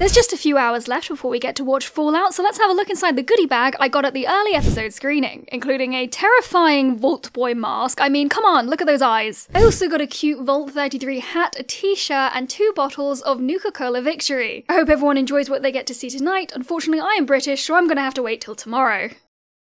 There's just a few hours left before we get to watch Fallout, so let's have a look inside the goodie bag I got at the early episode screening, including a terrifying Vault Boy mask. I mean, come on, look at those eyes. I also got a cute Vault 33 hat, a t-shirt, and 2 bottles of Nuka-Cola Victory. I hope everyone enjoys what they get to see tonight. Unfortunately, I am British, so I'm gonna have to wait till tomorrow.